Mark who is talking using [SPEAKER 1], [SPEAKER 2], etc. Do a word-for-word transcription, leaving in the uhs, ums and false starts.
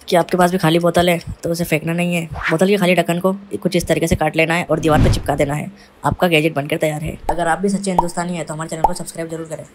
[SPEAKER 1] कि आपके पास भी खाली बोतल है तो उसे फेंकना नहीं है। बोतल के खाली ढक्कन को कुछ इस तरीके से काट लेना है और दीवार पर चिपका देना है। आपका गैजेट बनकर तैयार है। अगर आप भी सच्चे हिंदुस्तानी हैं तो हमारे चैनल को सब्सक्राइब जरूर करें।